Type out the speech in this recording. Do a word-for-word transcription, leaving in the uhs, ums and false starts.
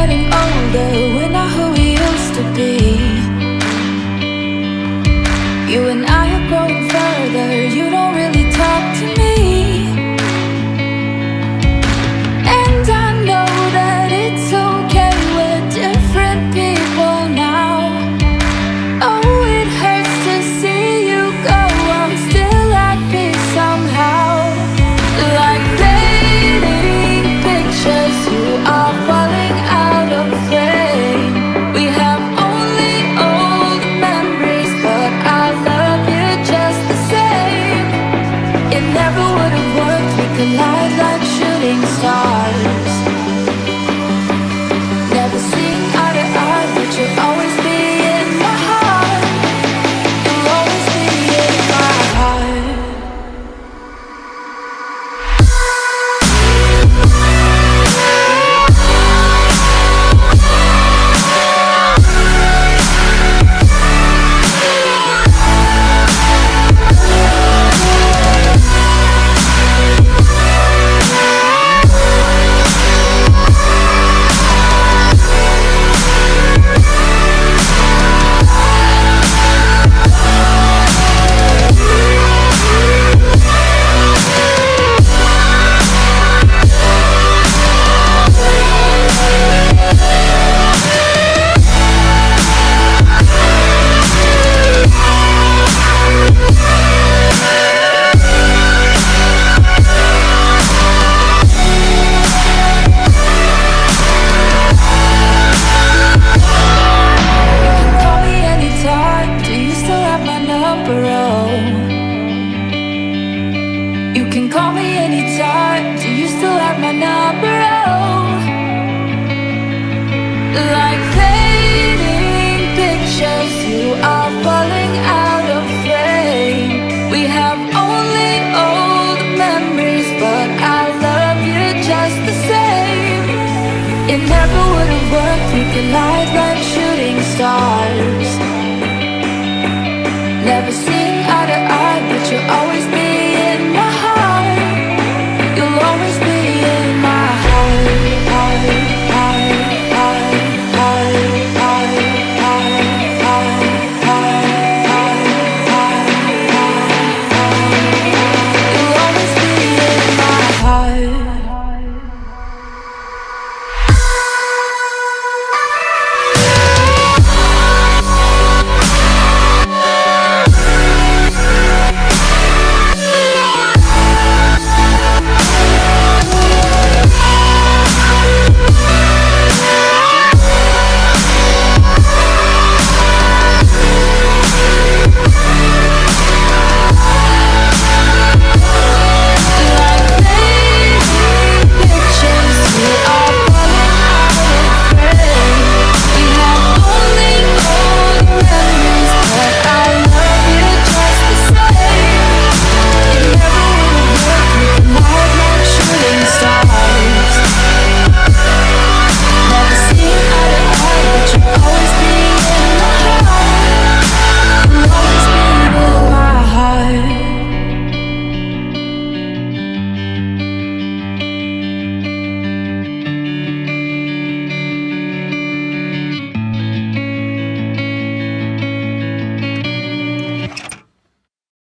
getting older, we're not who we used to be. You and I are growing further, you don't really talk to me. And I know that it's okay, we're different people now. Oh, it hurts to see you go, I'm still at peace somehow. Like fading pictures, you are falling out of frame. We have only old memories, but I love you just the same. It never would have worked, we collide like shooting stars. Never seen eye to eye, but you'll always be in my heart. You'll always be in my heart. You can call me anytime, do you still have my number? Oh, like fading pictures, you are falling out of frame. We have only old memories, but I love you just the same. It never would have worked, we collide like shooting stars. Never seen eye to eye, but you'll always be